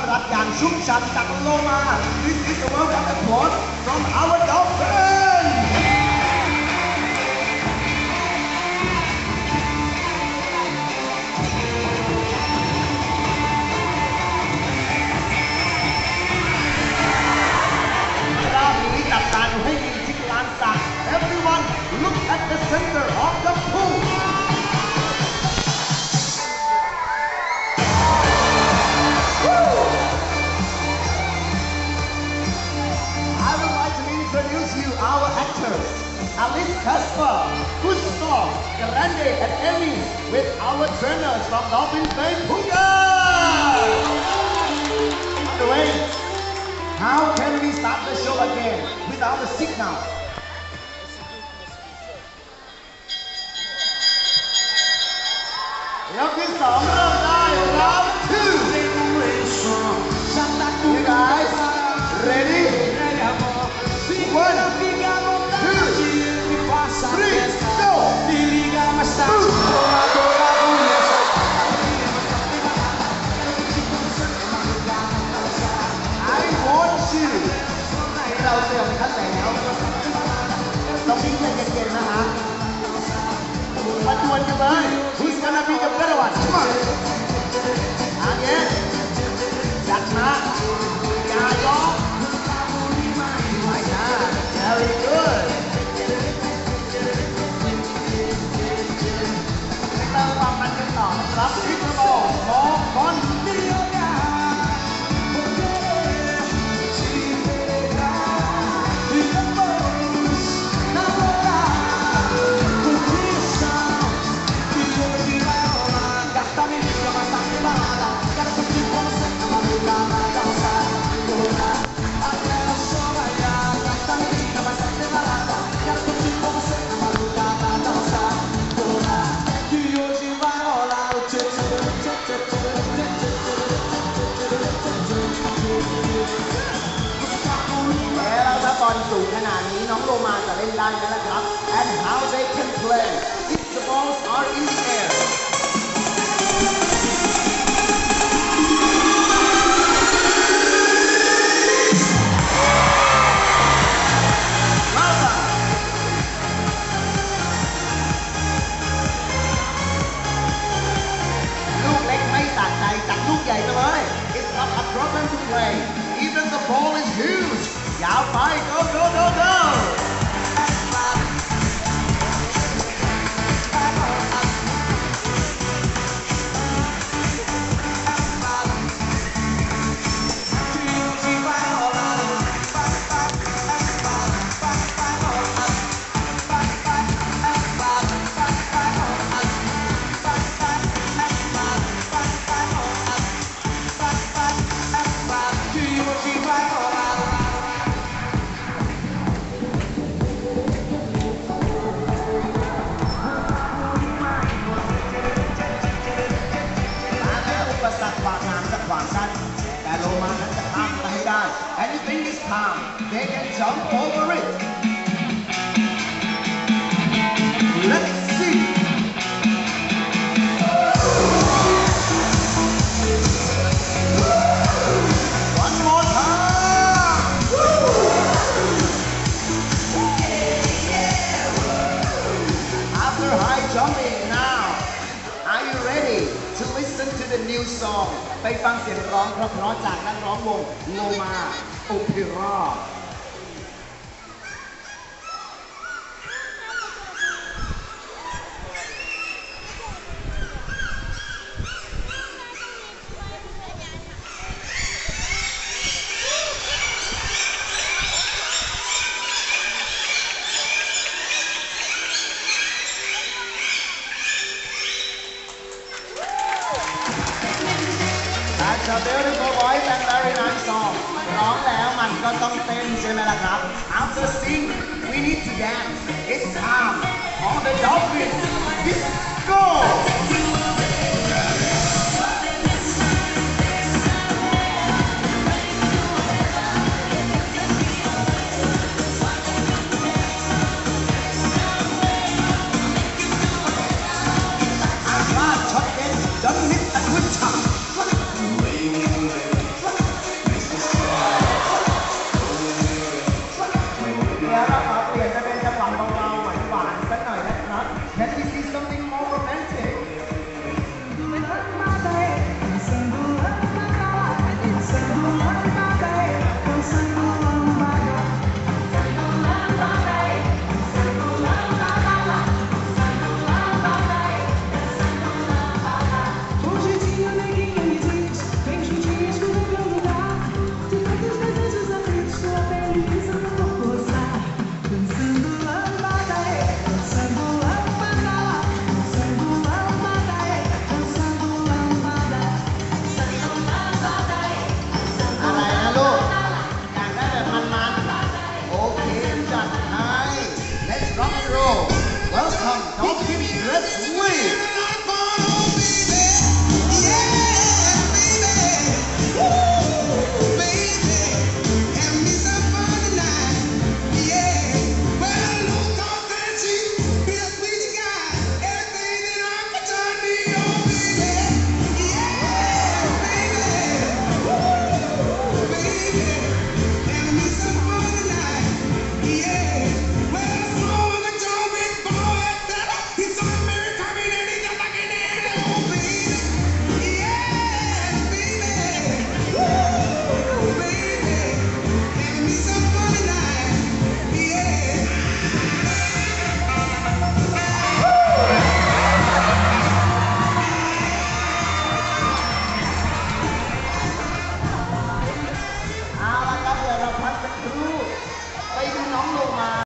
รับอย่างชุ่มฉ่ำจากโลมา This is a welcome applause from our dolphin Everyone, look at the center of the pool. I would like to introduce you our actors, Alice Casper, Gustav, Grande, and Emmy, with our trainers from Dolphin Vancouver. By the way, how can we start the show again without a signal? Yep, this song, round 2. You guys, ready? 1, 2, 3, go! I want you เราเตรียมขั้นแล้วต้องวิ่งใจเย็นๆนะฮะมาดวลกันเลย Who's gonna be the better one? Come on. Again. จัดมาอย่ายอมไม่นะ Very good. เติมความมันกันต่อรับพิกโลมองบอลสูงขนาดนี้น้องโลมาจะเล่นได้ไหมล่ะครับ and how they can play if the balls are in the airลูกเล็กไม่สะใจจัดลูกใหญ่ไปเลย it's not a problem to play even the ball is huge ยาวไป go go go go แต่โลมานั้นจะข้ามไปให้ได้ Anything is time they can jump over it Let's see One more time After high jumping now Are you ready to listen to the new song ไปฟังเสียงร้องเพราะๆจากนักร้องวงโลมาโอเปร่า That's a beautiful voice and very nice song ร้องแล้วมันก็ต้องเต้นใช่ไหมล่ะครับ After sing we need to dance It's time on the Dolphins Disco Don't miss a good time roll. Welcome, Dolphin. Let's win.